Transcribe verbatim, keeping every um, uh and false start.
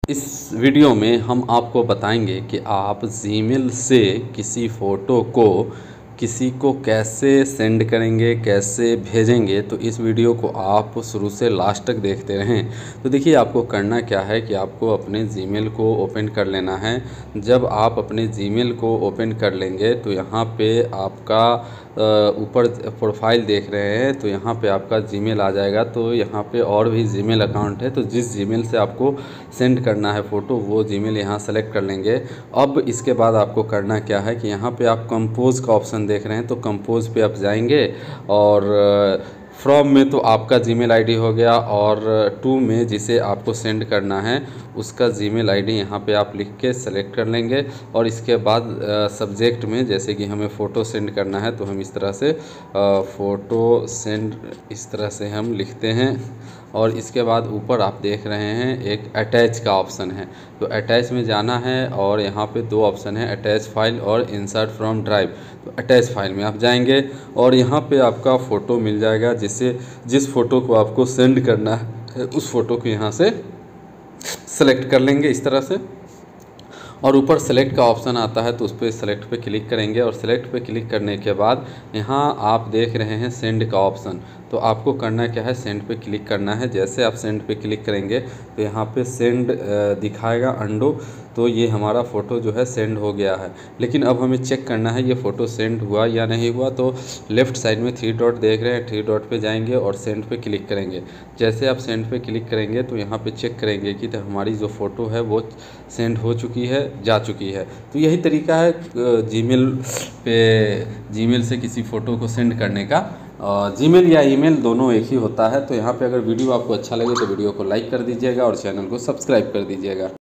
इस वीडियो में हम आपको बताएंगे कि आप जीमेल से किसी फ़ोटो को किसी को कैसे सेंड करेंगे, कैसे भेजेंगे। तो इस वीडियो को आप शुरू से लास्ट तक देखते रहें। तो देखिए, आपको करना क्या है कि आपको अपने जीमेल को ओपन कर लेना है। जब आप अपने जीमेल को ओपन कर लेंगे तो यहाँ पे आपका ऊपर प्रोफाइल देख रहे हैं, तो यहाँ पे आपका जीमेल आ जाएगा। तो यहाँ पे और भी जीमेल अकाउंट है, तो जिस जीमेल से आपको सेंड करना है फ़ोटो वो जीमेल यहाँ सेलेक्ट कर लेंगे। अब इसके बाद आपको करना क्या है कि यहाँ पे आप कंपोज़ का ऑप्शन देख रहे हैं, तो कंपोज़ पे आप जाएंगे और फ्रॉम में तो आपका जीमेल आईडी हो गया, और टू में जिसे आपको सेंड करना है उसका जीमेल आईडी यहाँ पे आप लिख के सेलेक्ट कर लेंगे। और इसके बाद सब्जेक्ट में जैसे कि हमें फ़ोटो सेंड करना है तो हम इस तरह से फ़ोटो सेंड इस तरह से हम लिखते हैं। और इसके बाद ऊपर आप देख रहे हैं एक अटैच का ऑप्शन है, तो अटैच में जाना है और यहाँ पे दो ऑप्शन है, अटैच फाइल और इंसर्ट फ्रॉम ड्राइव। तो अटैच फाइल में आप जाएंगे और यहाँ पे आपका फ़ोटो मिल जाएगा, जिससे जिस फ़ोटो को आपको सेंड करना है उस फ़ोटो को यहाँ से सेलेक्ट कर लेंगे इस तरह से। और ऊपर सेलेक्ट का ऑप्शन आता है, तो उस पर सेलेक्ट पे क्लिक करेंगे और सेलेक्ट पे क्लिक करने के बाद यहाँ आप देख रहे हैं सेंड का ऑप्शन। तो आपको करना क्या है, सेंड पे क्लिक करना है। जैसे आप सेंड पे क्लिक करेंगे तो यहाँ पे सेंड दिखाएगा अंडो, तो ये हमारा फ़ोटो जो है सेंड हो गया है। लेकिन अब हमें चेक करना है ये फ़ोटो सेंड हुआ या नहीं हुआ। तो लेफ़्ट साइड में थ्री डॉट देख रहे हैं, थ्री डॉट पे जाएंगे और सेंड पे क्लिक करेंगे। जैसे आप सेंड पे क्लिक करेंगे तो यहाँ पे चेक करेंगे कि तो हमारी जो फ़ोटो है वो सेंड हो चुकी है, जा चुकी है। तो यही तरीका है जीमेल पे जीमेल से किसी फ़ोटो को सेंड करने का। जीमेल या ईमेल दोनों एक ही होता है। तो यहाँ पे अगर वीडियो आपको अच्छा लगे तो वीडियो को लाइक कर दीजिएगा और चैनल को सब्सक्राइब कर दीजिएगा।